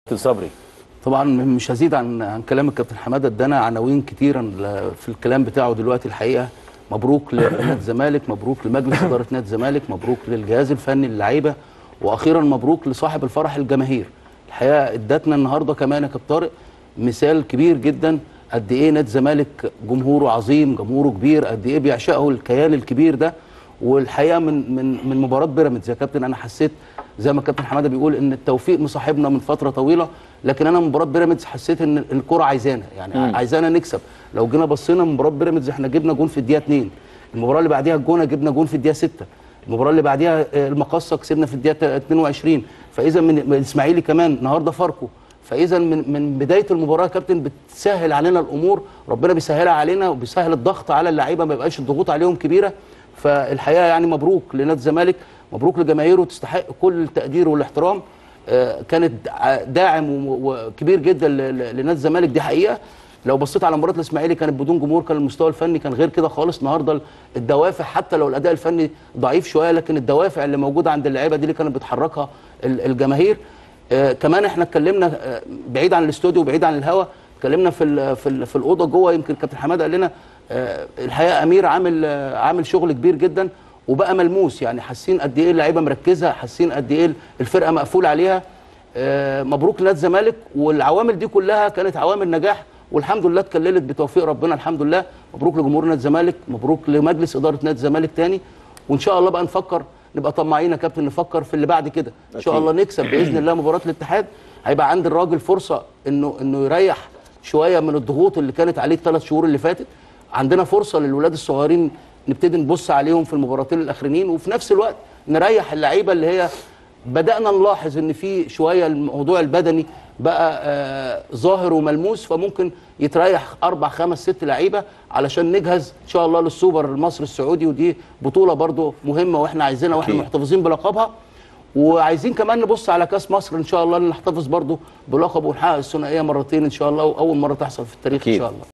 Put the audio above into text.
صبري. طبعا مش هزيد عن كلام الكابتن حماده، ادانا عناوين كتيرا في الكلام بتاعه دلوقتي. الحقيقه مبروك لنادي الزمالك، مبروك لمجلس اداره نادي الزمالك، مبروك للجهاز الفني للعيبه، واخيرا مبروك لصاحب الفرح الجماهير. الحقيقه ادتنا النهارده كمان يا كابتن طارق مثال كبير جدا قد ايه نادي الزمالك جمهوره عظيم، جمهوره كبير، قد ايه بيعشقه الكيان الكبير ده. والحقيقه من مباراه بيراميدز يا كابتن انا حسيت زي ما الكابتن حماده بيقول ان التوفيق مصاحبنا من فتره طويله، لكن انا مباراه بيراميدز حسيت ان الكره عايزانا، يعني عايزانا نكسب. لو جينا بصينا مباراه بيراميدز احنا جبنا جون في الدقيقه 2، المباراه اللي بعديها الجونه جبنا جون في الدقيقه 6، المباراه اللي بعديها المقصه كسبنا في الدقيقه 22. فاذا من الاسماعيلي كمان النهارده فاركو، فاذا من بدايه المباراه يا كابتن بتسهل علينا الامور، ربنا بيسهلها علينا وبيسهل الضغط على اللعيبه، ما يبقاش الضغوط عليهم كبيره. فالحقيقه يعني مبروك لنادي الزمالك، مبروك لجماهيره تستحق كل التقدير والاحترام. كانت داعم وكبير جدا لنادي الزمالك، دي حقيقه. لو بصيت على مباراه الاسماعيلي كانت بدون جمهور، كان المستوى الفني كان غير كده خالص. النهارده الدوافع حتى لو الاداء الفني ضعيف شويه، لكن الدوافع اللي موجوده عند اللعيبه دي اللي كانت بتحركها الجماهير. كمان احنا اتكلمنا بعيد عن الاستوديو وبعيد عن الهوا، اتكلمنا في الاوضه جوه. يمكن كابتن حماده قال لنا الحقيقه امير عامل شغل كبير جدا وبقى ملموس، يعني حاسين قد ايه اللعيبه مركزه، حاسين قد ايه الفرقه مقفول عليها. مبروك لنادي الزمالك، والعوامل دي كلها كانت عوامل نجاح والحمد لله اتكللت بتوفيق ربنا الحمد لله. مبروك لجمهور نادي الزمالك، مبروك لمجلس اداره نادي الزمالك تاني، وان شاء الله بقى نفكر، نبقى طماعين يا كابتن، نفكر في اللي بعد كده ان شاء الله نكسب باذن الله مباراه الاتحاد. هيبقى عند الراجل فرصه انه يريح شويه من الضغوط اللي كانت عليه ال3 شهور اللي فاتت. عندنا فرصه للولاد الصغيرين نبتدي نبص عليهم في المباراتين الاخرانيين، وفي نفس الوقت نريح اللعيبه اللي هي بدانا نلاحظ ان في شويه الموضوع البدني بقى ظاهر وملموس، فممكن يتريح 4 5 6 لعيبه علشان نجهز ان شاء الله للسوبر المصري السعودي، ودي بطوله برضو مهمه واحنا عايزينها واحنا محتفظين بلقبها. وعايزين كمان نبص على كاس مصر ان شاء الله نحتفظ برضو بلقب ونحقق الثنائيه مرتين ان شاء الله، واول مره تحصل في التاريخ ان شاء الله.